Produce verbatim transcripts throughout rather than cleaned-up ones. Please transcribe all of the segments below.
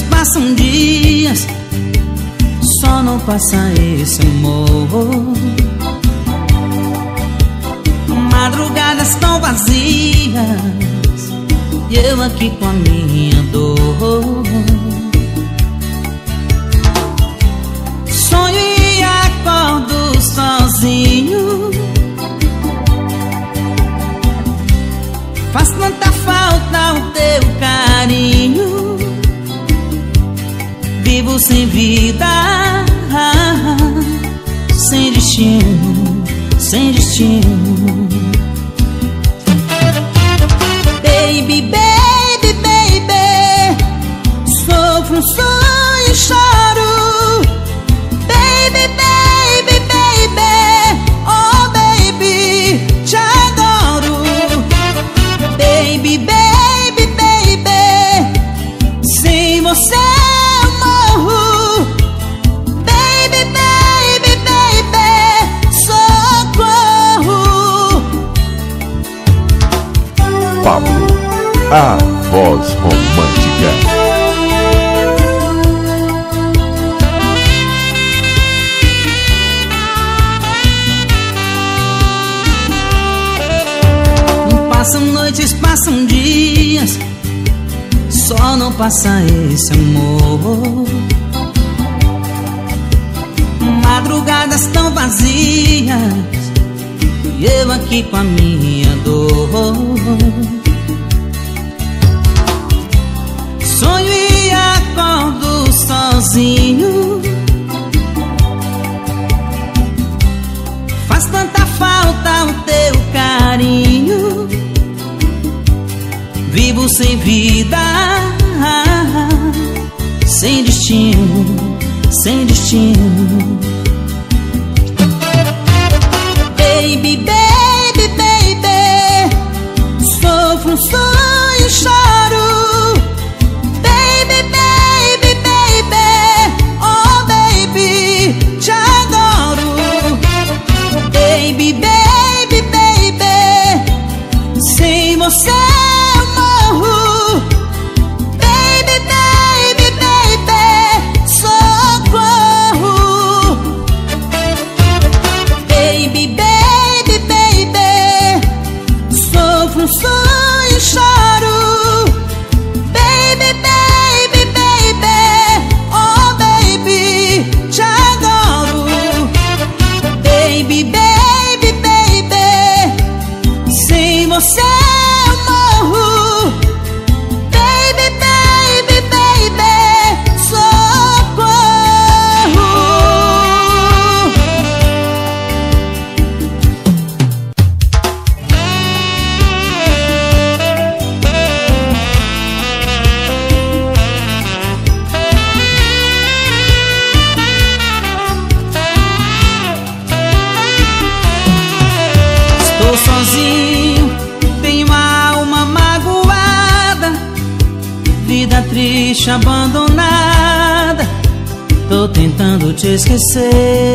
passam dias, só não passa esse amor. Madrugadas tão vazias e eu aqui com a minha dor. Sonho e acordo sozinho, faz tanta falta o teu carinho. Vivo sem vida, sem destino, sem destino. Baby, baby, baby, sofro um sonho e choro. Baby, baby, baby, oh baby, te adoro. Baby, baby, baby, sem você eu morro. Baby, baby, baby, socorro. Pablo, a voz romântica. Passam noites, passam dias, só não passa esse amor. Madrugadas tão vazias e eu aqui com a minha dor. Sonho e acordo sozinho, faz tanta falta o teu carinho. Vivo sem vida, sem destino, sem destino. Baby, baby, baby, sofro um sonho e choro. Baby, baby, baby, oh baby, te adoro. Baby, baby, baby, sem você eu morro. Baby, baby, baby, socorro. Baby, baby, baby, sofro um sonho e choro. Baby, baby, baby, oh baby, te adoro. Baby, baby, baby, sem você eu morro. Baby, baby, baby, socorro. Estou sozinho, tenho a alma magoada, vida triste, abandonada. Tô tentando te esquecer,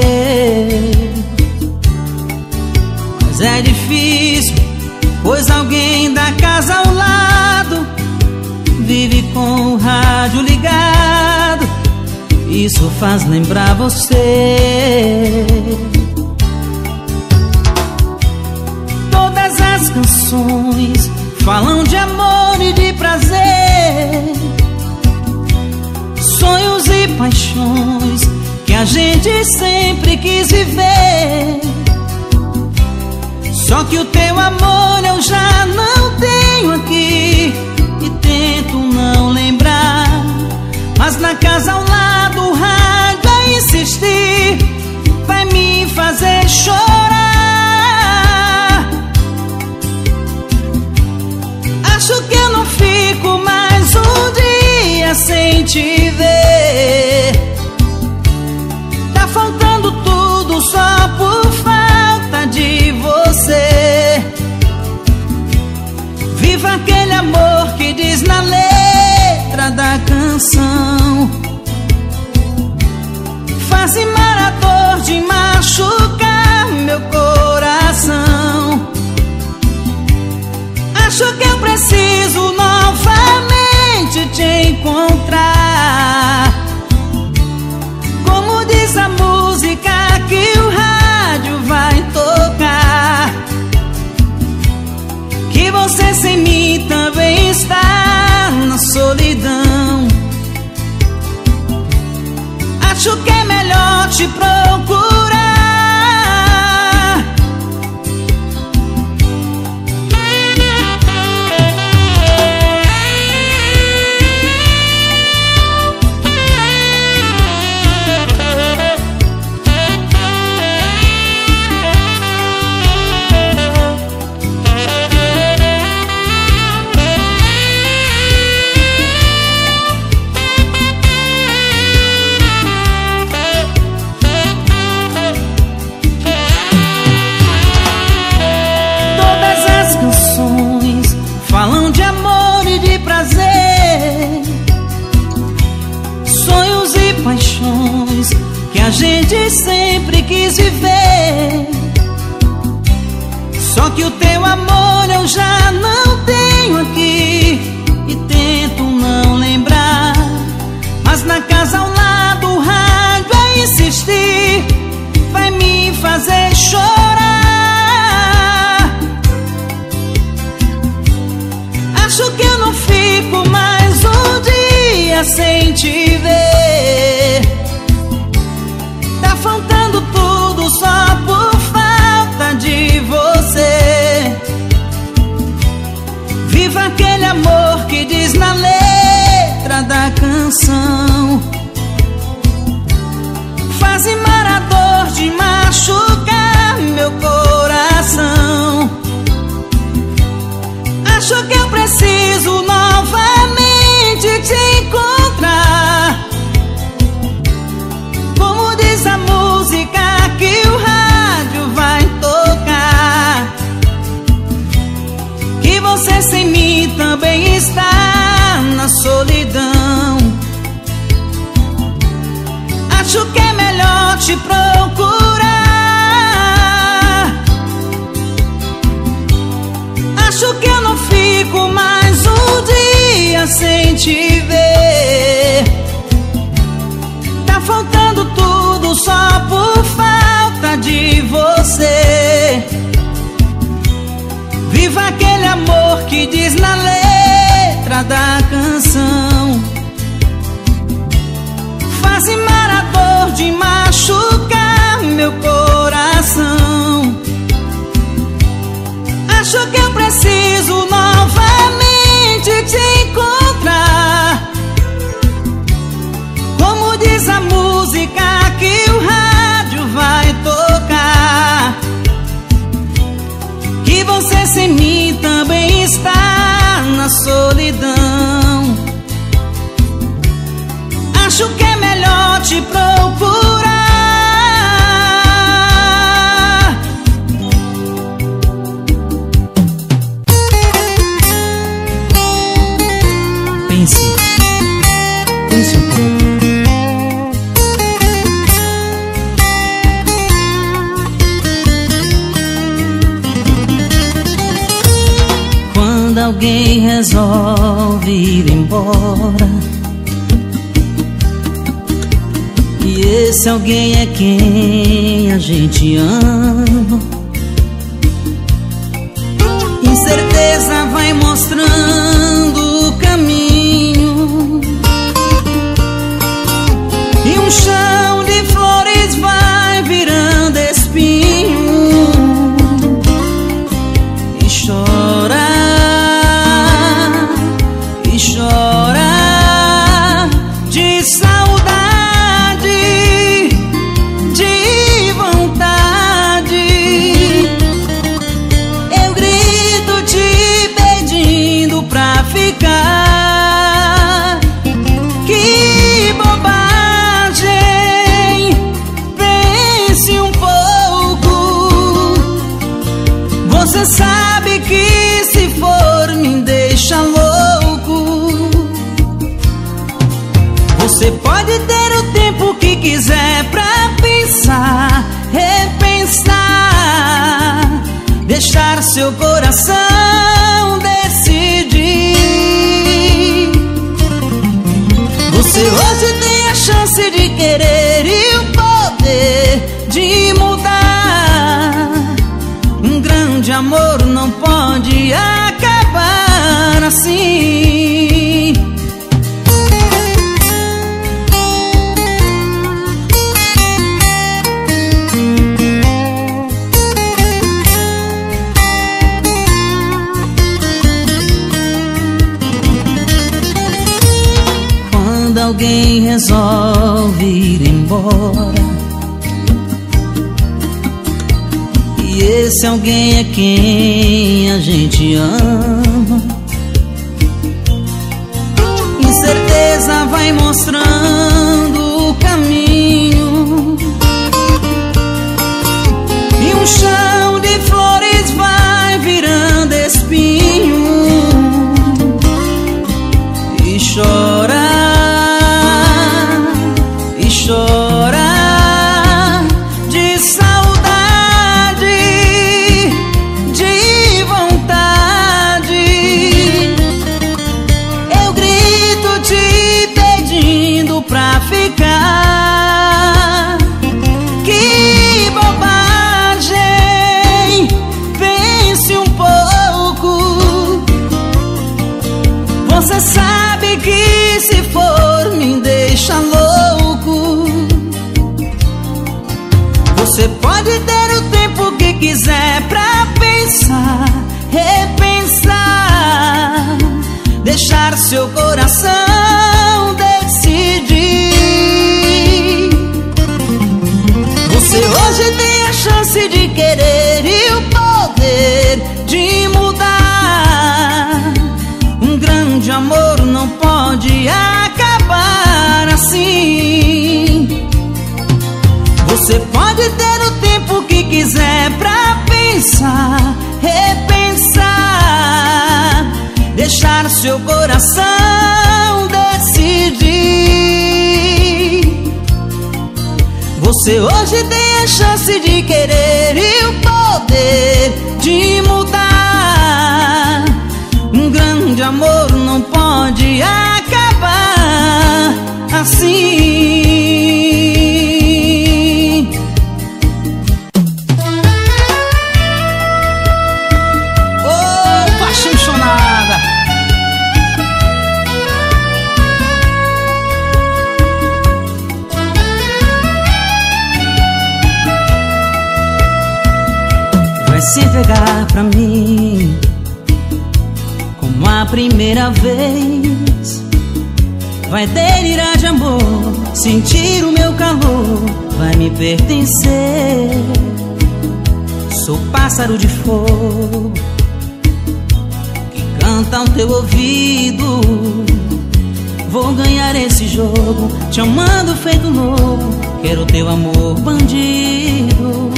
mas é difícil, pois alguém da casa ao lado vive com o rádio ligado. Isso faz lembrar você. Todas as canções falam de amor e de prazer, sonhos e paixões que a gente sempre quis viver. Só que o teu amor eu já não tenho aqui e tento não lembrar, mas na casa ao lado o rádio a insistir vai me fazer chorar. Acho que eu não fico mais um dia sem te ver. Tá faltando tudo só por falta de você. a gente sempre quis viver. Só que o teu amor eu já não tenho aqui e tento não lembrar, mas na casa ao lado o rádio a insistir vai me fazer chorar. Acho que eu não fico mais um dia sem te ver. Tá faltando tudo só por falta de você. Viva aquele amor que diz na letra da canção. Faz-me a dor de machucar meu coração. Acho que eu preciso novamente te encontrar. Como diz a música que o rádio vai tocar, que você sem mim também está na solidão. Acho que é melhor te procurar. Acho que eu não fico mais um dia sem te ver. Tá faltando tudo só por falta de você. Viva aquele amor que diz na letra da canção. Faz-me a dor de machucar meu coração. Acho que eu preciso novamente te encontrar. Como diz a música que o rádio vai tocar, que você sem mim também está na solidão. Acho que é melhor te procurar. Pense, pense um pouco. Quando alguém resolve ir embora, e esse alguém é quem a gente ama, incerteza vai mostrando o caminho, e um chão de flores vai virando espinho. E chora, e chora de saudade, de vontade. Eu grito te pedindo pra ficar. Que bobagem, pense um pouco. Você sabe que se for me deixa louco. Você pode ter o tempo que quiser pra pensar, repensar, deixar seu coração decidir. Você hoje tem a chance de querer e o poder de mudar. Um grande amor não pode acabar assim. Quando alguém resolve ir embora, e esse alguém é quem a gente ama, incerteza vai mostrando o caminho, e um chão de flores vai virando espinho. E chora, e chora e se for me deixa louco. Você pode ter o tempo que quiser pra pensar, repensar, deixar seu coração decidir. Você hoje tem a chance de querer e o poder de mudar. Um grande amor não pode acabar assim. Você pode ter o tempo que quiser pra pensar, repensar, deixar seu coração decidir. Você hoje tem a chance de querer e o poder de mudar. Um grande amor não pode acabar assim. Se entregar pra mim como a primeira vez. Vai delirar de amor, sentir o meu calor, vai me pertencer. Sou pássaro de fogo que canta ao teu ouvido. Vou ganhar esse jogo, te amando feito louco. Quero teu amor bandido.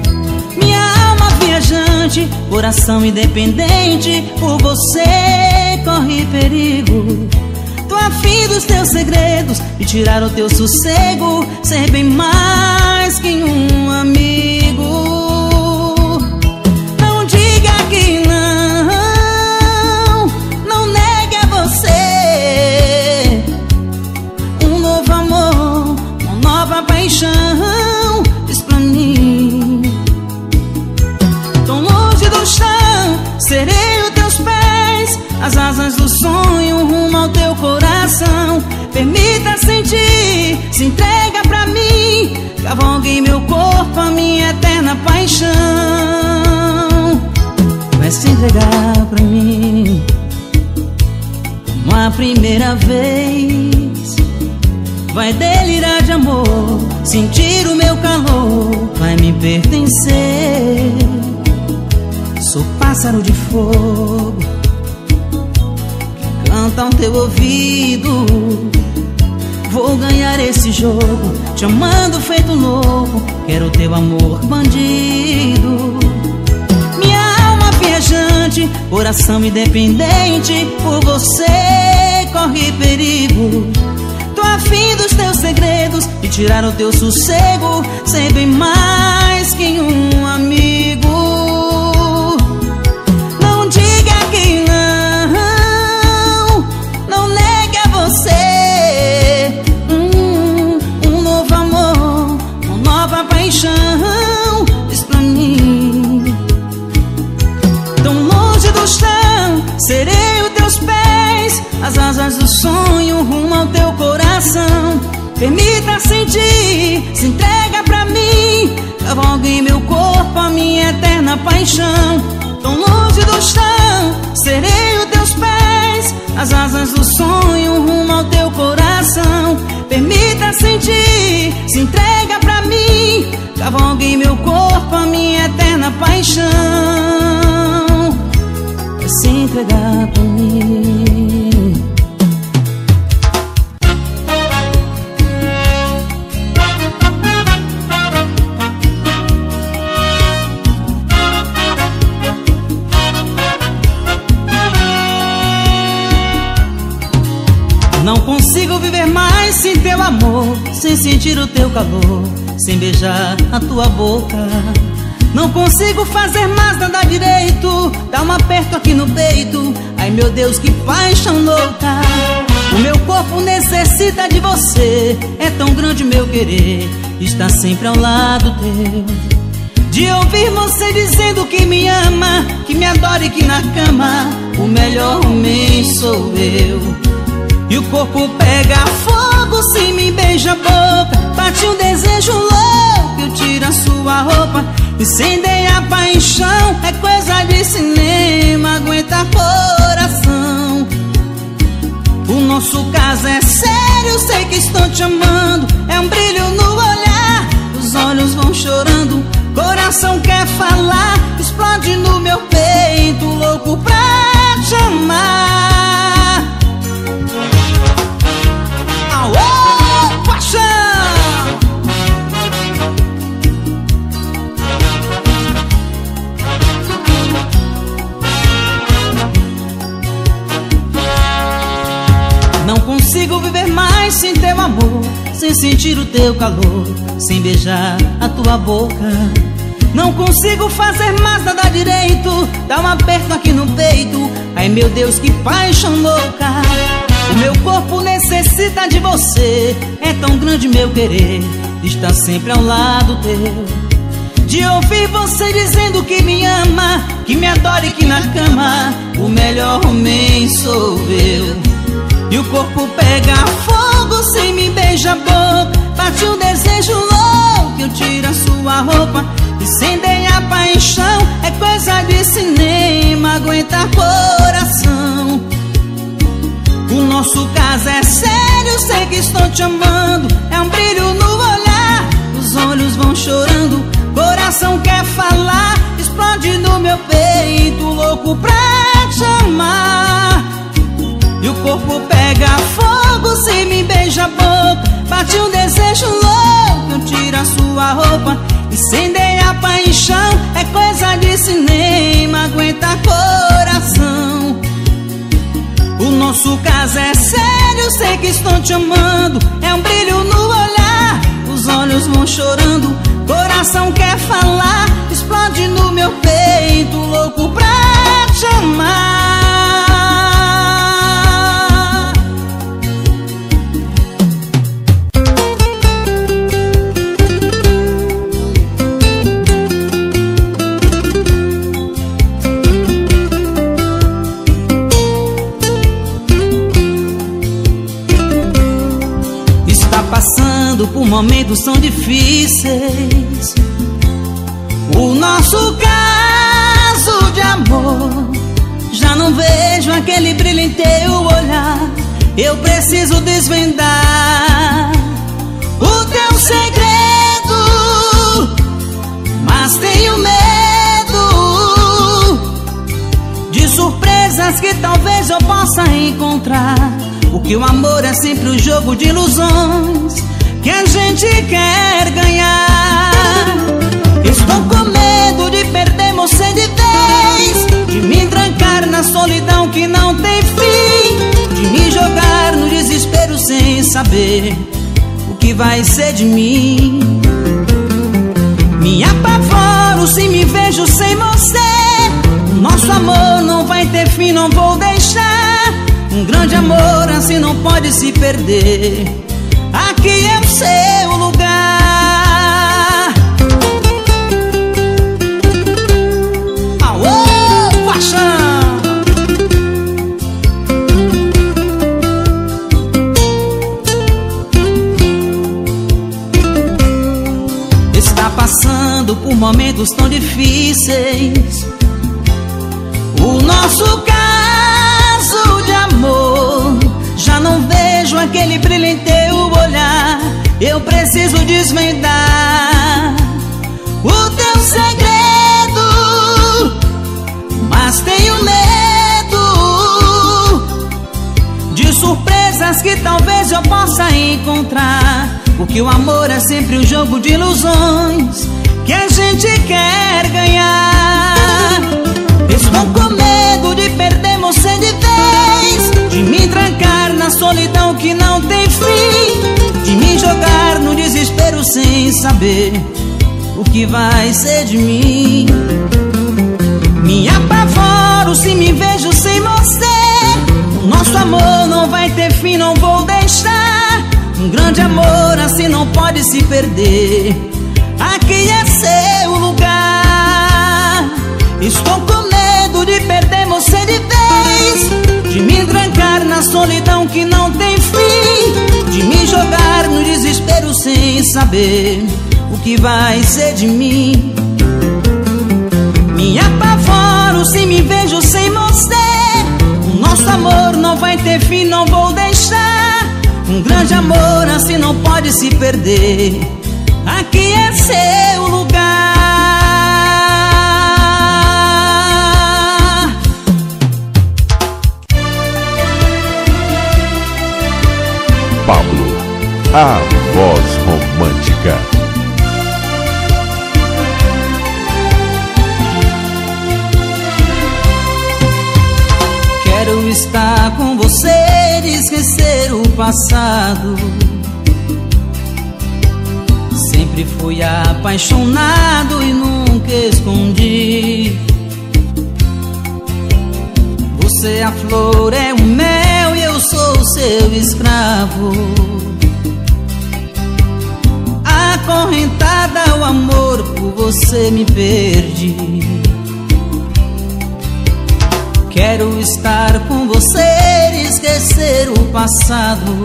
Viajante, coração independente, por você corre perigo. Tô afim dos teus segredos e tirar o teu sossego, ser bem mais que um amigo. Não diga que não, não negue a você um novo amor, uma nova paixão. Diz pra mim. Serei os teus pés, as asas do sonho rumo ao teu coração. Permita sentir, se entrega pra mim. Cavalgue em meu corpo a minha eterna paixão. Vai se entregar pra mim como a primeira vez. Vai delirar de amor, sentir o meu calor, vai me pertencer. Sou pássaro de fogo que canta ao teu ouvido. Vou ganhar esse jogo, te amando feito louco. Quero teu amor bandido. Minha alma viajante, coração independente, por você corre perigo. Tô afim dos teus segredos e tirar o teu sossego, ser bem mais que um amigo. Diz pra mim. Tão longe do chão, serei os teus pés, as asas do sonho rumo ao teu coração. Permita sentir, se entrega pra mim. Cavalgue em meu corpo a minha eterna paixão. Tão longe do chão, serei os teus pés, as asas do sonho rumo ao teu coração. Permita sentir, se entrega pra mim. Cavalgue em meu corpo a minha eterna paixão. Vai se entregar pra mim. Não consigo viver mais sem teu amor, sem sentir o teu calor, sem beijar a tua boca. Não consigo fazer mais nada direito, dá um aperto aqui no peito. Ai meu Deus, que paixão louca. O meu corpo necessita de você, é tão grande o meu querer, está sempre ao lado teu. De ouvir você dizendo que me ama, que me adora e que na cama o melhor homem sou eu. E o corpo corpo pega fogo se me beija a boca. Bate um desejo louco, eu tiro a sua roupa. Incendeia a paixão, é coisa de cinema, aguenta coração. O nosso caso é sério, sei que estou te amando. É um brilho no olhar, os olhos vão chorando. Coração quer falar, explode no meu peito, louco pra te amar. Aô, paixão! Não consigo viver mais sem teu amor, sem sentir o teu calor, sem beijar a tua boca. Não consigo fazer mais nada direito, dá um aperto aqui no peito. Ai meu Deus, que paixão louca. O meu corpo necessita de você, é tão grande meu querer, estar sempre ao lado teu. De ouvir você dizendo que me ama, que me adora e que na cama o melhor homem sou eu. E o corpo pega fogo se me beija a boca. Bate um desejo louco, eu tiro a sua roupa. Incendeia a paixão, é coisa de cinema, aguenta coração. O nosso caso é sério, sei que estou te amando. É um brilho no olhar, os olhos vão chorando. Coração quer falar, explode no meu peito, louco pra te amar. E o corpo pega fogo se me beija a boca. Bate um desejo louco, eu tiro a sua roupa. Incendeia a paixão, é coisa de cinema, aguenta coração. O nosso caso é sério, sei que estou te amando. É um brilho no olhar, os olhos vão chorando. Coração quer falar, explode no meu peito, louco pra te amar. Passando por momentos tão difíceis. O nosso caso de amor, já não vejo aquele brilho em teu olhar. Eu preciso desvendar o teu segredo, mas tenho medo de surpresas que talvez eu possa encontrar. Porque o amor é sempre um jogo de ilusões que a gente quer ganhar. Estou com medo de perder você de vez, de me trancar na solidão que não tem fim, de me jogar no desespero sem saber o que vai ser de mim. Me apavoro se me vejo sem você. O nosso amor não vai ter fim, não vou deixar. Um grande amor assim não pode se perder. Aqui é o seu lugar. Aô, paixão! Está passando por momentos tão difíceis. O nosso caso de amor, já não vejo aquele brilho em teu olhar. Eu preciso desvendar o teu segredo, mas tenho medo de surpresas que talvez eu possa encontrar. Porque o amor é sempre um jogo de ilusões que a gente quer ganhar. Estou com medo de perder você de vez, de me trancar na solidão que não tem fim, de me jogar no desespero sem saber o que vai ser de mim. Me apavoro se me vejo sem você. O nosso amor não vai ter fim, não vou deixar. Um grande amor assim não pode se perder. Aqui é seu lugar. Estou com medo de perder você de vez, de me trancar na na solidão que não tem fim, de me jogar no desespero sem saber o que vai ser de mim. Me apavoro se me vejo sem você. O nosso amor não vai ter fim, não vou deixar. Um grande amor assim não pode se perder. Aqui é seu lugar. Pablo, a voz romântica. Quero estar com você e esquecer o passado. Sempre fui apaixonado e nunca escondi. Você é a flor, é o mel e eu sou seu escravo. Acorrentada ao amor, por você me perdi. Quero estar com você e esquecer o passado.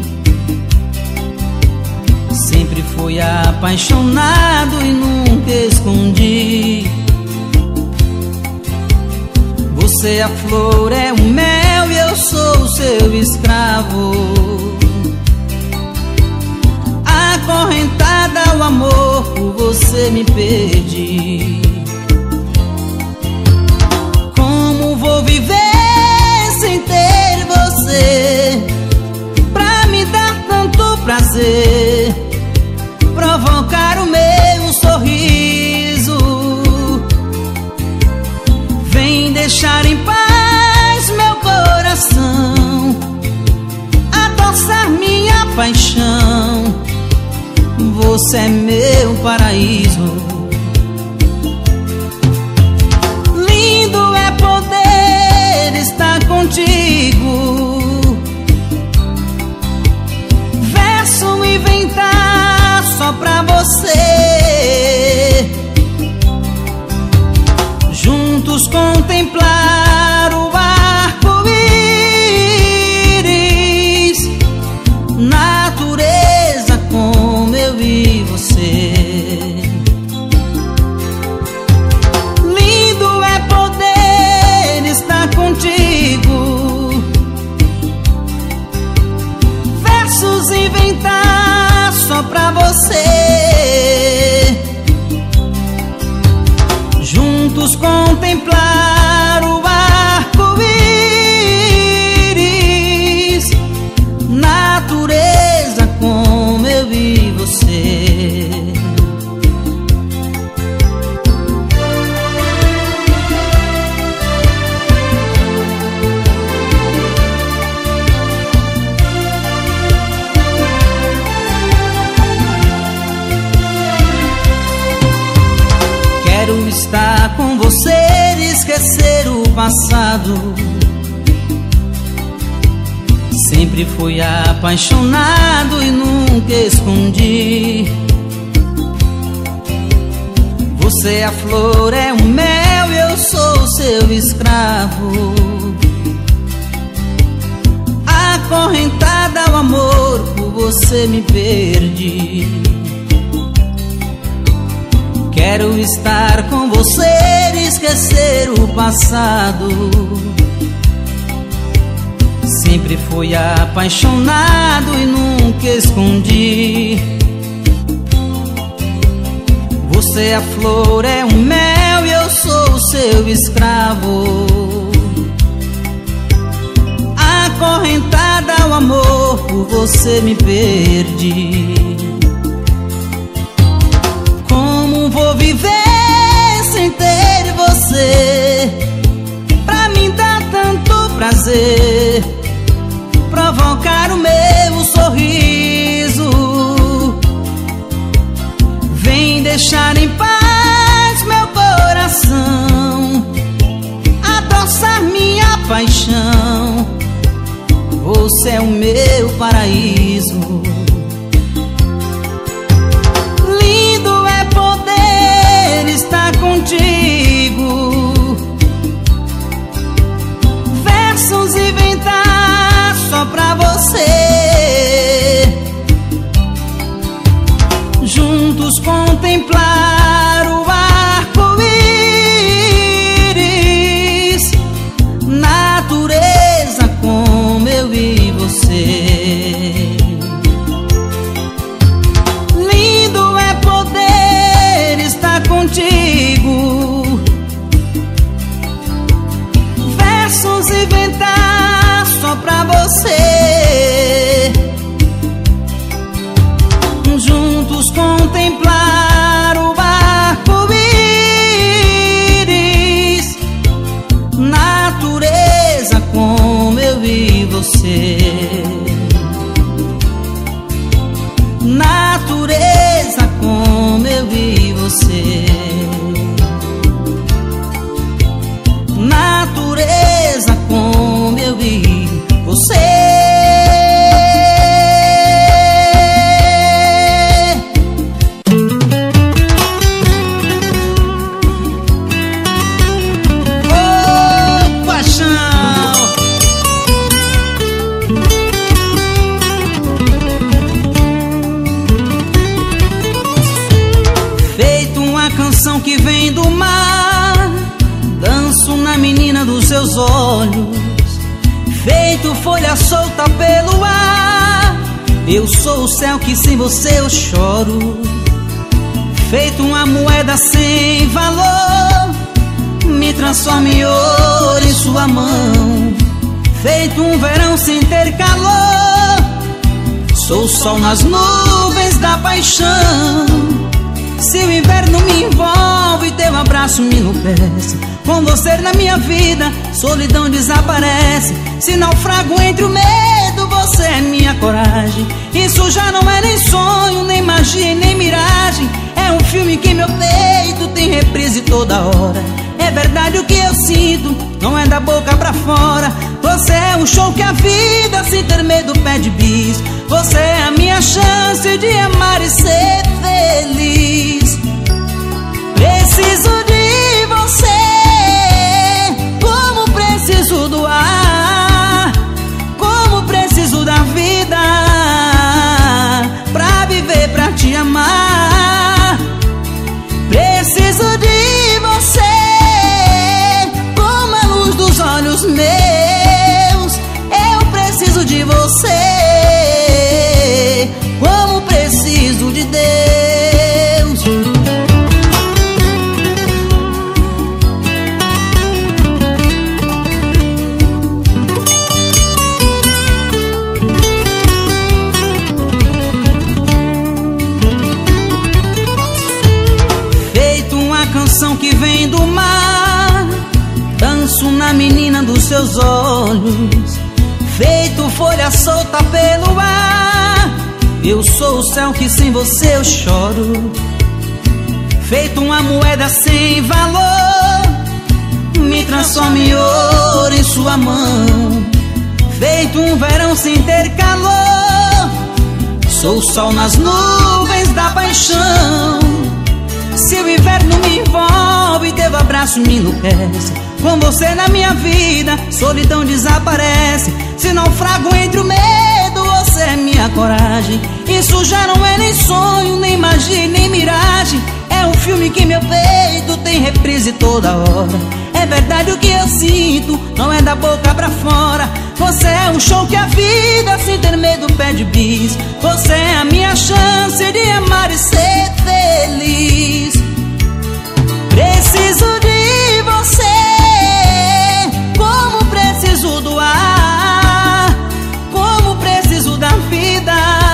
Sempre fui apaixonado e nunca escondi. Você é a flor, é o mel e eu sou seu escravo. Acorrentada ao amor, por você me perdi. Como vou viver sem ter você, pra me dar tanto prazer, provocar o meu sorriso? Vem deixar em paz meu coração, adoçar minha paixão. Você é meu paraíso. Lindo é poder estar contigo. Verso inventar só pra você. Juntos contemplar o arco-íris, natureza como eu e você. Lindo é poder estar contigo. Versos inventar só pra você. Juntos contemplar o arco-íris, natureza como eu e você. Quero estar com você e esquecer o passado. Sempre fui apaixonado e nunca escondi. Você é a flor, é o mel e eu sou seu escravo. Acorrentada ao amor, por você me perdi. Quero estar com você e esquecer o passado. Sempre fui apaixonado e nunca escondi. Você é a flor, é o mel e eu sou seu escravo. Acorrentada ao amor, por você me perdi. Vou viver sem ter você, pra me dar tanto prazer, provocar o meu sorriso. Vem deixar em paz meu coração, adoçar minha paixão. Você é o meu paraíso. Estar contigo, versos inventar pra você. Juntos contemplar o arco-íris, natureza como eu e você. Lindo é poder estar contigo, versos inventar só pra você. Juntos contemplar o arco-íris, natureza como eu e você. Natureza como eu e você. Natureza como eu e você. Que vem do mar, danço na menina dos seus olhos, feito folha solta pelo ar. Eu sou o céu que sem você eu choro, feito uma moeda sem valor, me transforma em ouro em sua mão, feito um verão sem ter calor. Sou o sol nas nuvens da paixão, se o inverno me envolve, teu abraço me enlouquece. Com você na minha vida, solidão desaparece. Se naufrago entre o medo, você é minha coragem. Isso já não é nem sonho, nem magia e nem miragem. É um filme que meu peito tem reprise toda hora. É verdade o que eu sinto, não é da boca pra fora. Você é um show que a vida sem ter medo pede bis. Você é a minha chance de amar e ser feliz. Preciso de você, como preciso do ar, como preciso da vida, pra viver, pra te amar. Preciso de você, como a luz dos olhos meus. Eu preciso de você, como preciso de Deus. Feito uma canção que vem do mar, danço na menina dos seus olhos, feito folha solta pelo ar. Eu sou o céu que sem você eu choro, feito uma moeda sem valor, me transforma em ouro em sua mão, feito um verão sem ter calor. Sou o sol nas nuvens da paixão, se o inverno me envolve, teu abraço me enlouquece. Com você na minha vida, solidão desaparece. Se naufrago entre o medo, você é minha coragem. Isso já não é nem sonho, nem magia, nem miragem. É um filme que meu peito tem reprise toda hora. É verdade o que eu sinto, não é da boca pra fora. Você é um show que a vida sem ter medo pede bis. Você é a minha chance de amar e ser feliz. Preciso de você, como preciso do ar, como preciso da vida,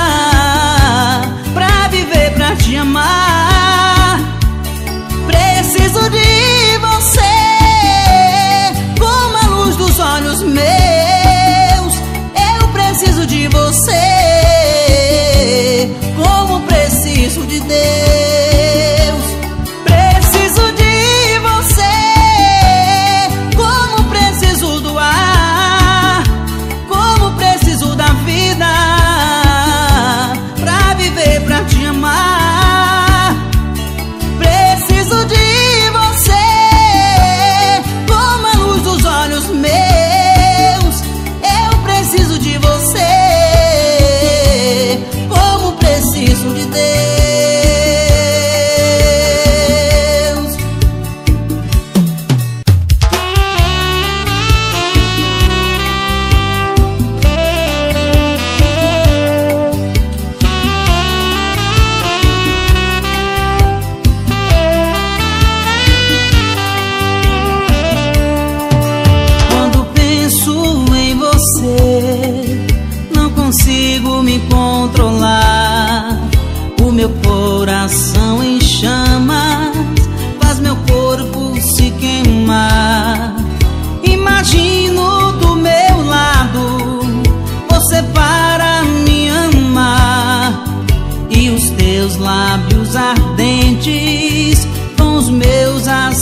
pra viver, pra te amar. Preciso de você, como a luz dos olhos meus. Eu preciso de você, como preciso de Deus. Preciso de você, como preciso do ar, como preciso da vida, pra viver, pra te amar. Preciso de você, como a luz dos olhos meus. Eu preciso de você,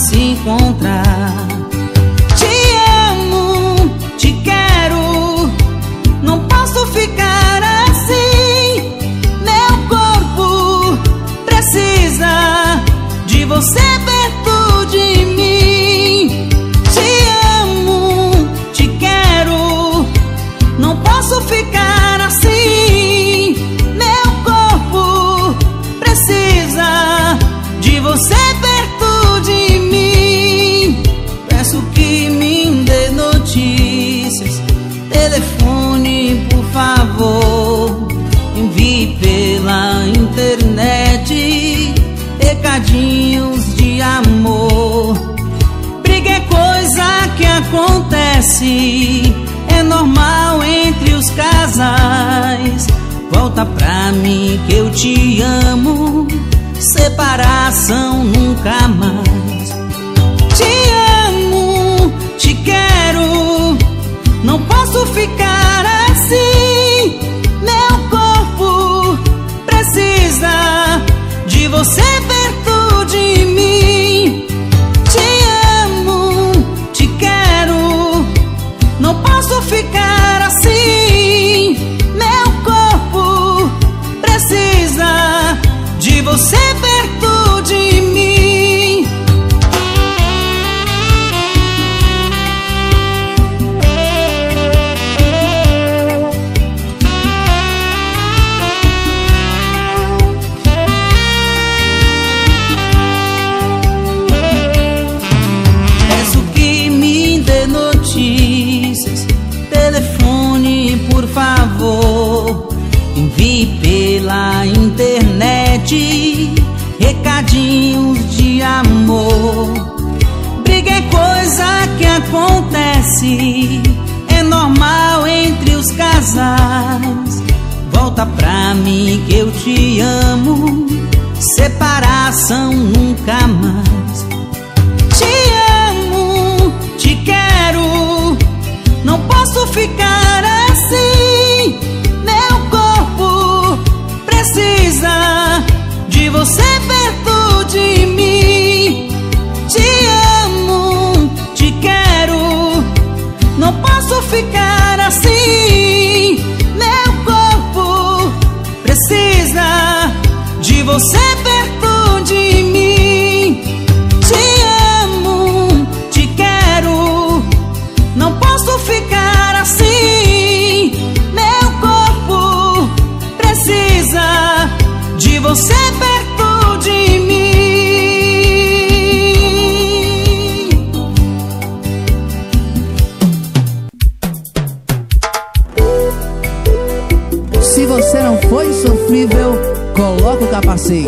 se encontrar. Te amo, te quero, não posso ficar assim. Meu corpo precisa de você perto de mim. Te amo, te quero, não posso ficar assim. Meu corpo precisa de você perto de mim. Peço que me dê notícias, telefone por favor, envie pela internet recadinhos de amor. Briga é coisa que acontece, é normal entre os casais. Volta pra mim que eu te amo, separação nunca mais. Te amo, te quero, não posso ficar assim. Meu corpo precisa de você perto de mim. Te amo, te quero, não posso ficar assim. Meu corpo precisa de você perto de mim. Peço que me dê notícias, telefone por favor, envie pela internet recadinhos de amor. Briga é coisa que acontece, é normal entre os casais. Volta pra mim que eu te amo, separação nunca mais. Te amo, te quero, não posso ficar assim. Meu corpo precisa de você perto de mim. Te amo, te quero, não posso ficar assim. Meu corpo precisa de você perto de mim. Te amo, te quero, não posso ficar assim. Meu corpo precisa de você perto de mim. Se você não foi sofrível, coloca o capacete.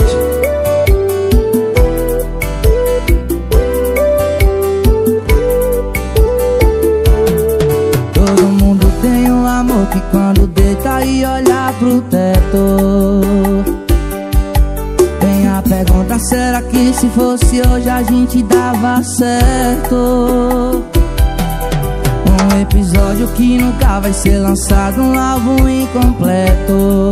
Todo mundo tem um amor que quando deita e olha pro teto, vem a pergunta, será que se fosse hoje a gente dava certo? Um episódio que nunca vai ser lançado, um álbum incompleto,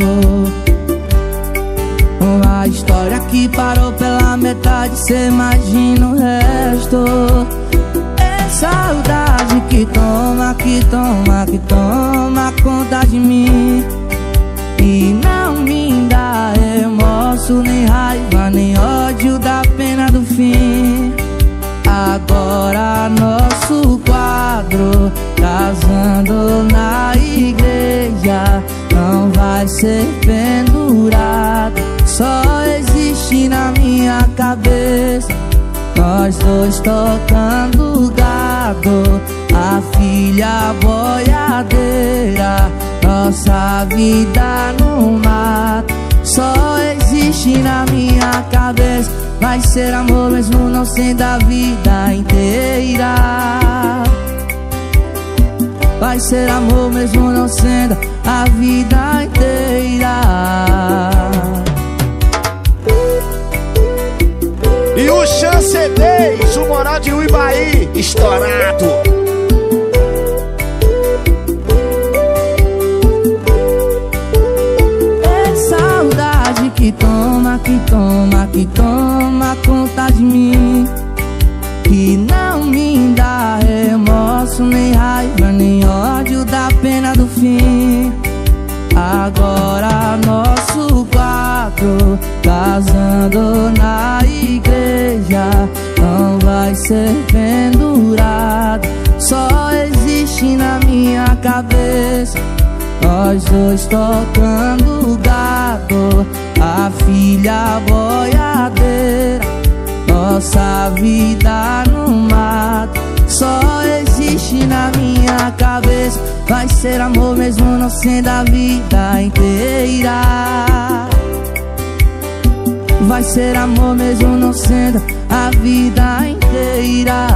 uma história que parou pela metade, cê imagina o resto. É saudade que toma, que toma, que toma conta de mim, e não me dá remorso, nem raiva, nem ódio da pena do fim. Agora nosso quadro, casando na igreja, não vai ser pendurado, só existe na minha cabeça. Nós dois tocando gado, a filha boiadeira, nossa vida no mato, só existe na minha cabeça. Vai ser amor mesmo não sendo a vida inteira. Vai ser amor mesmo não sendo a vida inteira. E o Chance dez, o moral de Uibaí, estourado. É saudade que toma, que toma, que toma conta de mim, agora nosso quadro, casando na igreja, não vai ser pendurado, só existe na minha cabeça. Nós dois tocando gado, a filha boiadeira, nossa vida no mato, só existe na minha cabeça. Vai ser amor mesmo não sendo a vida inteira. Vai ser amor mesmo não sendo a vida inteira.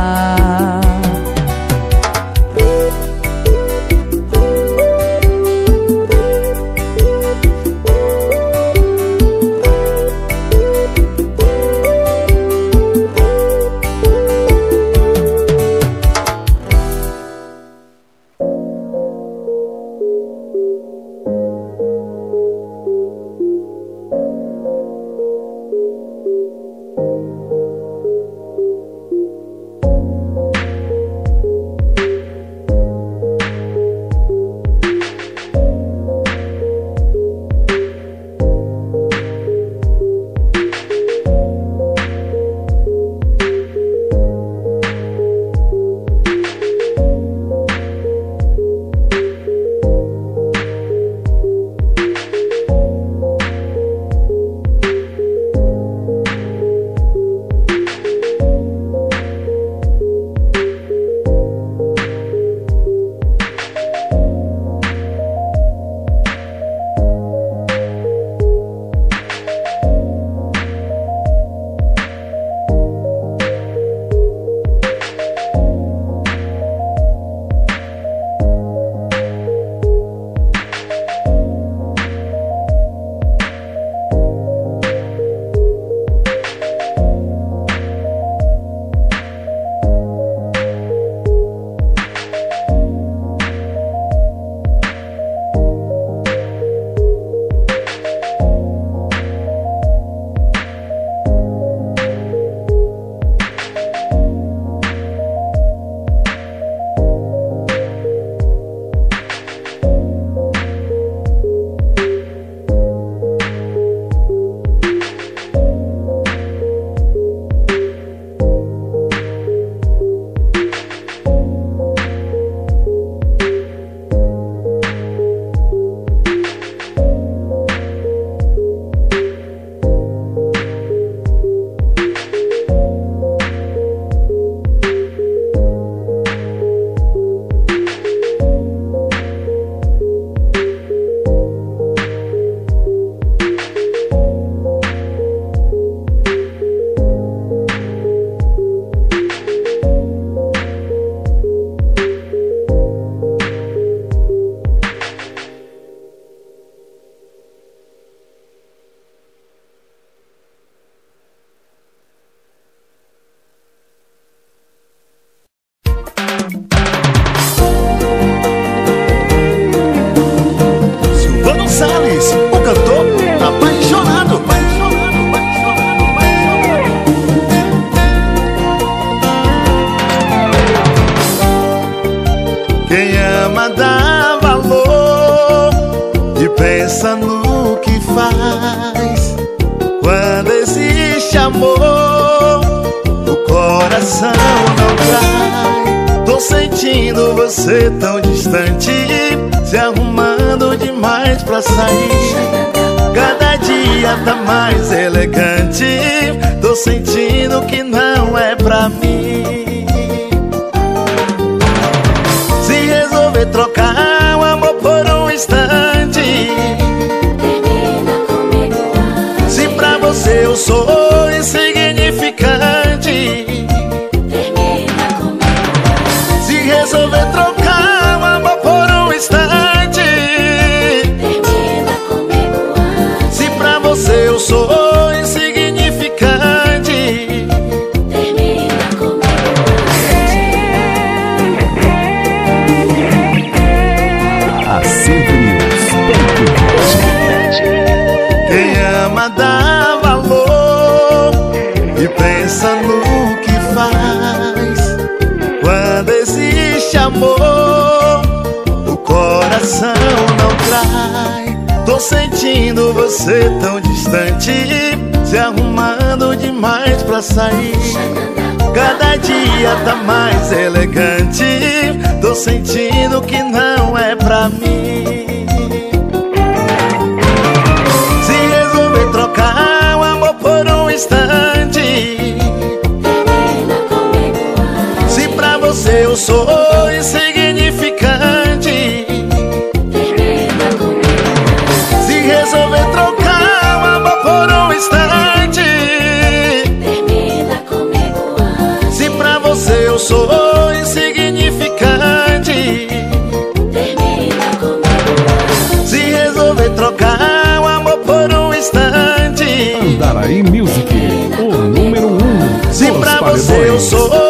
Você tão distante, se arrumando demais pra sair. Cada dia tá mais elegante, tô sentindo que não é pra mim. Se resolver trocar o amor por um instante, termina comigo. Se pra você eu sou insignificante, resolver trocar o amor por um instante, termina comigo antes. Se pra você eu sou insignificante, termina comigo antes. A Sempre News ponto net. Quem ama dá valor e pensa no que faz. Quando existe amor, o coração não trai. Tô sentindo você tão distante, se arrumando demais pra sair. Cada dia tá mais elegante, tô sentindo que não é pra mim. Se resolver trocar o amor por um instante, termina comigo antes. se pra você eu sou insignificante, Termina comigo antes. se resolver trocar o amor por um instante, Termina comigo antes. se pra você eu sou insignificante, Termina comigo antes. se resolver trocar o amor por um instante, Andaraí Music, o número um se dos pra você eu paredões. sou